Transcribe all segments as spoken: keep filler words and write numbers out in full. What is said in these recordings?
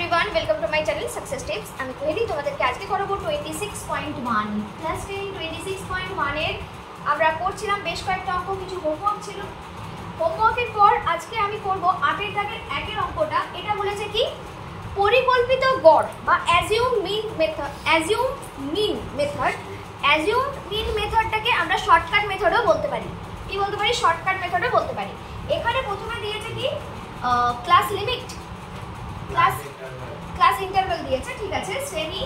Everyone, welcome to my channel success tips. আমি কুহেলি তোমাদেরকে আজকে করাবো छब्बीस पॉइंट वन ক্লাস টেন छब्बीस पॉइंट वन এর আমরা করছিলাম বেশ কয়েকটা অঙ্ক, কিছু হোমওয়ার্ক ছিল। হোমওয়ার্কের পর আজকে আমি করব আটের দাগের একের অঙ্কটা। এটা বলেছে কি পরিকল্পিত গড় বা assume mean method. Assume mean method assume mean মেথডটাকে আমরা শর্টকাট মেথডও বলতে পারি। কি বলতে পারি? শর্টকাট মেথডও বলতে পারি। এখানে প্রথমে দিয়েছে কি class limit, class class interval দিয়েছে, ঠিক আছে। শ্রেণী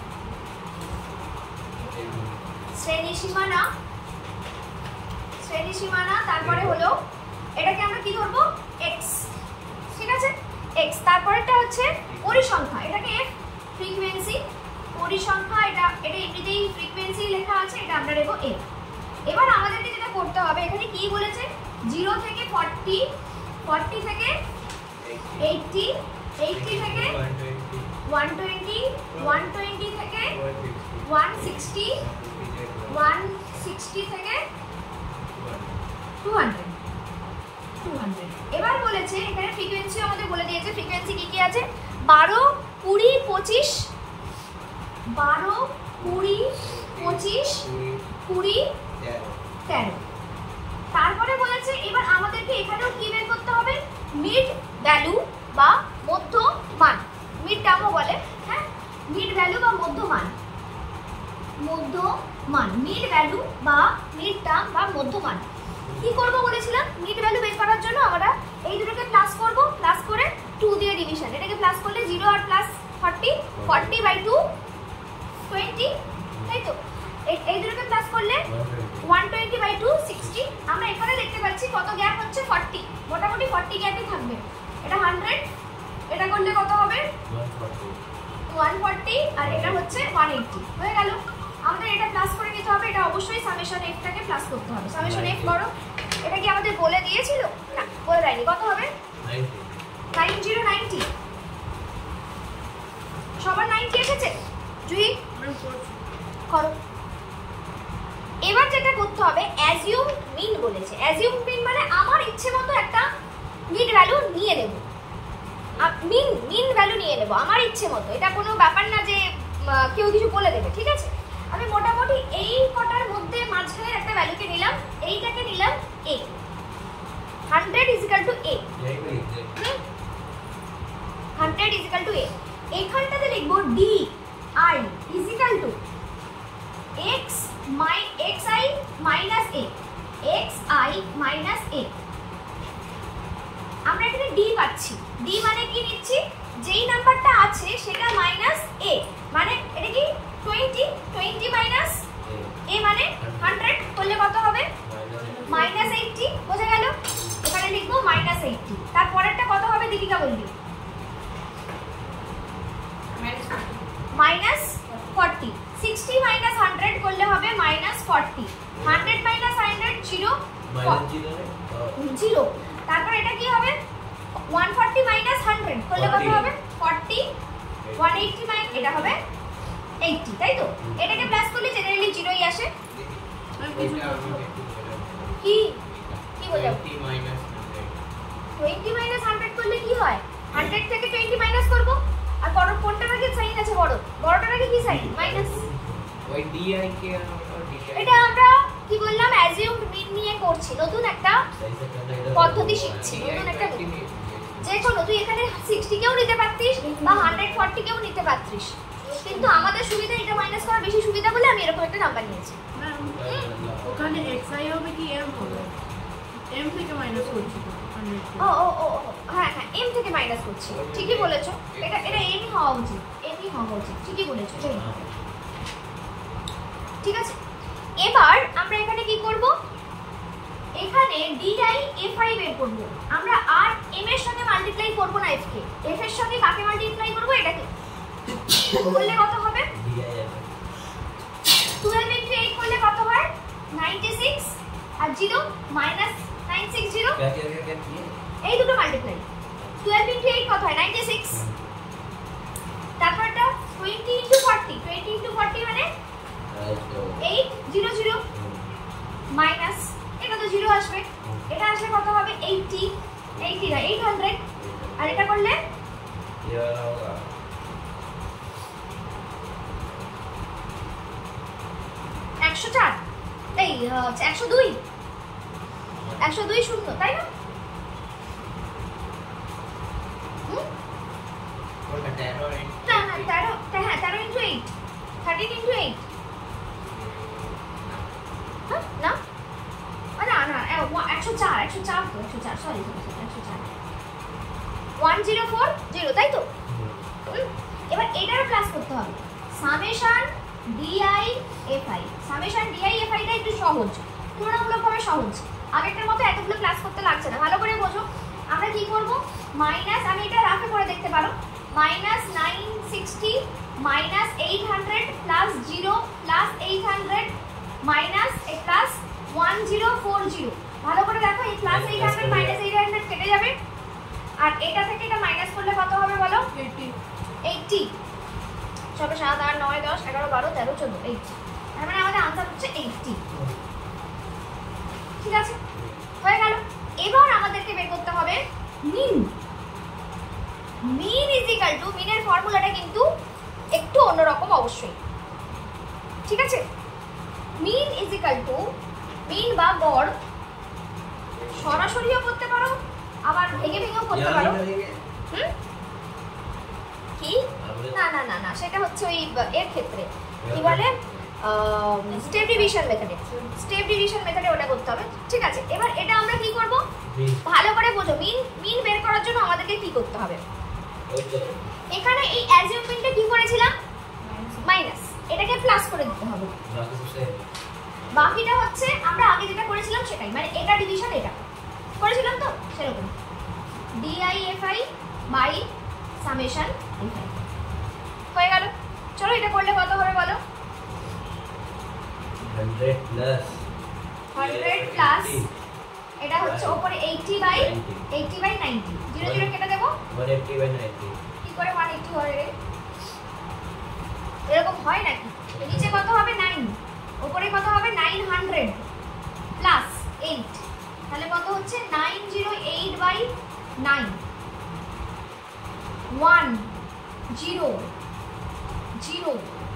শ্রেণী সীমানা শ্রেণী সীমানা তারপরে হলো এটাকে আমরা কি ধরবো? এক্স, ঠিক আছে, এক্স। তারপরেটা হচ্ছে পরিসংখ্যা, এটাকে এফ। ফ্রিকোয়েন্সি পরিসংখ্যা, এটা এটা এমনিতেই ফ্রিকোয়েন্সি লেখা আছে, এটা আমরা নেব এফ। এবার আমাদেরকে যেটা করতে হবে, এখানে কি বলেছে? জিরো থেকে ফর্টি, ফর্টি থেকে এইটটি, এইটটি থেকে ওয়ান টোয়েন্টি, ওয়ান টোয়েন্টি থেকে ওয়ান সিক্সটি, ওয়ান সিক্সটি থেকে টু হান্ড্রেড, টু হান্ড্রেড। এবার বলেছে এখানে ফ্রিকোয়েন্সি আমাদের বলে দিয়েছে। ফ্রিকোয়েন্সি কি কি আছে? বারো, কুড়ি, পঁচিশ, বারো, কুড়ি, পঁচিশ, কুড়ি, তেরো। তারপরে বলেছে এবার আমাদেরকে এখানেও কি বের করতে হবে? মিড ভ্যালু বা মধ্য মান। মিড টার্মও বলে, হ্যাঁ, মিড ভ্যালু বা মধ্য মান, মধ্য মান, মিড ভ্যালু বা মিড টার্ম বা মধ্য মান। কি করব বলেছিলাম? মিড ভ্যালু বের করার জন্য আমরা এই দুটোকে প্লাস করব, প্লাস করে টু দিয়ে ডিভিশন। এটাকে প্লাস করলে জিরো আর plus forty, forty by two twenty, তাই তো। এই দুটোকে প্লাস করলে one twenty by two sixty. আমরা এখানে দেখতে পাচ্ছি কত গ্যাপ হচ্ছে? ফর্টি, মোটামুটি ফর্টি গ্যাপই থাকবে। এটা হান্ড্রেড, এটা করলে কত হবে? ওয়ান ফর্টি, আর এটা হচ্ছে ওয়ান এইটটি। হয়ে গেল। আমাদের এটা প্লাস করে নিতে হবে। এটা অবশ্যই সামেশন এফটাকে প্লাস করতে হবে। সামেশন এফ করো। এটা কি আমাদের বলে দিয়েছিল? না, বলে দেয়নি। কত হবে? Nine zero ninety. সবার নাইনটি এসেছে? জুই করো। এবার যেটা করতে হবে, অ্যাজিউম মিন বলেছে। অ্যাজিউম মিন মানে আমার ইচ্ছে মতো একটা মিড ভ্যালু নিয়ে নেব, মিন মিন ভ্যালু নিয়ে নেব আমার ইচ্ছে মতো। এটা কোনো ব্যাপার না যে কেউ কিছু বলে দেবে, ঠিক আছে। আমি মোটামুটি এই কটার মধ্যে মাঝখানে একটা ভ্যালুকে নিলাম, এইটাকে নিলাম A. Hundred is equal to A, hundred is equal to A. এখানটাতে লিখবো D I is equal to X my X I minus A, X I minus A. আমরা এখানে ডি পাচ্ছি। ডি মানে কি নিচ্ছি? যেই নাম্বারটা আছে সেটা মাইনাস এ, মানে এটা কি টোয়েন্টি, টোয়েন্টি মাইনাস এ মানে হান্ড্রেড করলে কত হবে? Minus eighty. বোঝা গেল? এখানে লিখবো মাইনাস এইটটি। তারপরেরটা কত হবে দীপিকা বলবি? Minus forty. Sixty minus hundred করলে হবে minus forty. Hundred minus hundred zero, zero. তারপর এটা কি হবে? ওয়ান ফর্টি মাইনাস হান্ড্রেড করলে কত হবে? ফর্টি। ওয়ান এইটটি মাইনাস এটা হবে এইটটি, তাই তো। এটাকে প্লাস করলে জেনারেলি জিরোই আসে। কি কি বলছো? টোয়েন্টি মাইনাস হান্ড্রেড করলে কি হয়? হান্ড্রেড থেকে টোয়েন্টি মাইনাস করব। আর বড় কোনটার আগে সাইন আছে? বড় বড়টার আগে কি সাইন? মাইনাস। ওই ডিআই কে এটা আমরা কি বললাম? অ্যাজিউম মিন নিয়ে করছি, নতুন একটা পদ্ধতি শিখছি, নতুন একটা। যে কোনো তুই এখানে সিক্সটি কেও নিতে পারতিস বা হান্ড্রেড ফর্টি কেও নিতে পারতিস, কিন্তু আমাদের সুবিধা এটা মাইনাস করা বেশি সুবিধা বলে আমি এরকম একটা নাম্বার নিয়েছি। ওখানে এক্স আই হবে কি এম হবে? এম থেকে মাইনাস করছি। ও ও ও হ্যাঁ হ্যাঁ, এম থেকে মাইনাস করছি, ঠিকই বলেছো। এটা এটা এমই হওয়া উচিত, এমই হওয়া উচিত, ঠিকই বলেছো। ঠিক আছে। এবার আমরা এখানে কি করব? এখানে ডি আই এফ আই বের করব। আমরা আর এম এর সঙ্গে মাল্টিপ্লাই করব না এফ কে। এফ এর সঙ্গে কাকে মাল্টিপ্লাই করব? এটাকে। করলে কত হবে? টুয়েলভ ইনটু এইট করলে কত হয়? Ninety six. আর zero minus nine six zero, এই দুটো মাল্টিপ্লাই। টুয়েলভ ইনটু এইট কত হয়? Ninety six. তারপরটা twenty into forty, twenty into forty মানে এইট জিরো জিরো মাইনাস এটা তো জিরো আসবে। এটা আসলে কত হবে? এইটটি, এইটটি না এইট হান্ড্রেড। আর এটা করলে একশো চার, এই একশো দুই, একশো দুই শূন্য, তাই না? না না তেরো, হ্যাঁ তেরো into eight, thirteen into eight, হ্যাঁ না না না একশো চার, একশো চার তো, একশো চার, সরি একশো চার, ওয়ান জিরো ফোর জিরো, তাই তো? এবার এটারও ক্লাস করতে হবে, summation D I F I. Summation D I এফআইটা একটু সহজ, তুলনামূলকভাবে সহজ, আগেরটার মতো এতগুলো ক্লাস করতে লাগছে না। ভালো করে বোঝো, আমরা কি করব, মাইনাস, আমি এটা রাফে করে দেখতে পারো, minus nine sixty minus eight hundred plus zero plus eight hundred minus plus one zero four zero. ভালো করে দেখো, এই plus eight hundred minus eight hundred কেটে যাবে, আর এটা থেকে এটা মাইনাস করলে কত হবে বলো? এইটটি। সবে সাত আট নয় দশ এগারো বারো তেরো চোদ্দ, এইটটি। তার মানে আমাদের আনসার হচ্ছে এইটটি। ঠিক আছে, হয়ে গেল। এবার আমাদেরকে বের করতে হবে mean. Mean is equal to, মিনের ফর্মুলাটা কিন্তু একটু অন্যরকম অবশ্যই, ঠিক আছে? Mean is equal to, mean বা গড় সরাসরিও করতে পারো, আবার ভেঙে ভেঙেও করতে পারো। হুম, কি না না না না সেটা হচ্ছে ওই এর ক্ষেত্রে কি বলে, স্টেপ ডিভিশন মেথডে, স্টেপ ডিভিশন মেথডে ওটা করতে হবে। ঠিক আছে, এবার এটা আমরা কি করব, ভালো করে বোঝো। মিন মিন বের করার জন্য আমাদেরকে কি করতে হবে, এখানে এই অ্যাজিউমিংটা কি করেছিলাম, মাইনাস, এটাকে প্লাস করে দিতে হবে। বাকিটা হচ্ছে আমরা আগে যেটা করেছিলাম সেটাই, মানে এটা ডিভিশন এটা করেছিলাম তো সেরকম, ডিআইএফআই বাই সামেশন এফআই হয়ে গেল। চলো এটা করলে কত হবে বলো, হান্ড্রেড প্লাস হান্ড্রেড প্লাস এটা হচ্ছে উপরে eighty by eighty by ninety, zero zero কেটে দেবো, ওয়ান এইট্টি বাই নাইনটি। কি করে ওয়ান এইটটি হয় রে, এরকম হয় নাকি? নিচে কত হবে নাইন, উপরে কত হবে নাইন হান্ড্রেড প্লাস এইট, তাহলে কত হচ্ছে nine zero eight by nine, one zero zero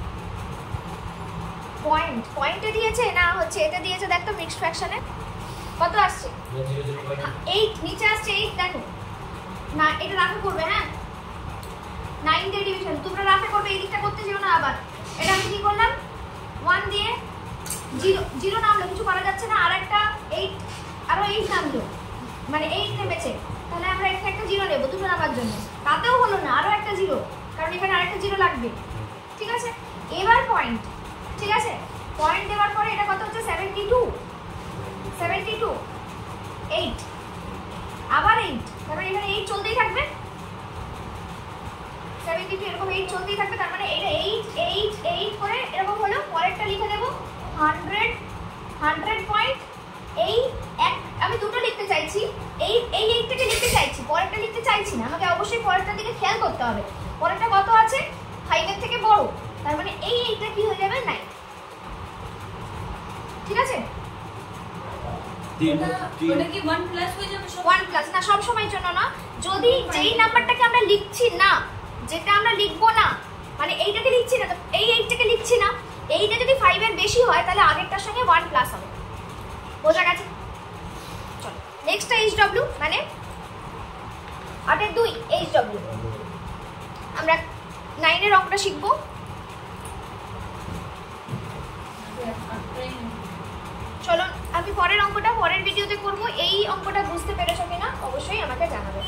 point, পয়েন্টে দিয়েছে না হচ্ছে এটা দিয়েছে, দেখ তো মিক্সড ফ্র্যাকশনে কত আসছে, এইট, নিচে আসছে এইট, দেখো না এটা রাফে করবে, হ্যাঁ নাইন দিয়ে ডিভিশন, তোমরা রাফে করবে, এই দিকটা করতে যেও না। আবার এটা আমি কি করলাম, ওয়ান দিয়ে জিরো, জিরো নামলো, কিছু করা যাচ্ছে না, আর একটা এইট, আরো এইট নামলো, মানে এইট নেমেছে, তাহলে আমরা এখানে একটা জিরো নেবো দুটো নামার জন্য, তাতেও হলো না, আরো একটা জিরো, কারণ এখানে আরেকটা জিরো লাগবে। ঠিক আছে, এবার পয়েন্ট, ঠিক আছে, পয়েন্ট দেওয়ার পরে এটা কত হচ্ছে seventy two, seventy two, eight, আবার এইট, তারপরে এখানে এইট চলতেই থাকবে, সেভেন্টি টু এরকম এইট চলতেই থাকবে, তার মানে এটা এইট এইট এইট করে এরকম হলো। পরেরটা লিখে দেবো হান্ড্রেড, হান্ড্রেড পয়েন্ট, এই এক, আমি দুটো লিখতে চাইছি, এই এই এইটটাকে লিখতে চাইছি, পরেরটা লিখতে চাইছি না, আমাকে অবশ্যই পরেরটার দিকে খেয়াল করতে হবে। পরেরটা কত আছে, ফাইভের থেকে বড়, তার মানে এই এইটটা কি হয়ে যাবে, নাইন। ঠিক আছে, ওটা কি ওয়ান প্লাস হয়ে যাবে, ওয়ান প্লাস না, সব সময়ের জন্য না, যদি যেই নাম্বারটাকে আমরা লিখছি না, যেটা আমরা লিখবো না, মানে এইটাকে লিখছি না, এই এইটটাকে লিখছি না, এইটা যদি ফাইভ এর বেশি হয় তাহলে আগেরটার সঙ্গে ওয়ান প্লাস হবে, বোঝা গেছে? চলো নেক্সটটা এইচ ডব্লিউ, মানে আটের দুই এইচ ডব্লিউ, আমরা নাইনের অঙ্কটা শিখবো। চলো আমি পরের অঙ্কটা পরের ভিডিওতে করবো। এই অঙ্কটা বুঝতে পেরেছো কিনা অবশ্যই আমাকে জানাবে।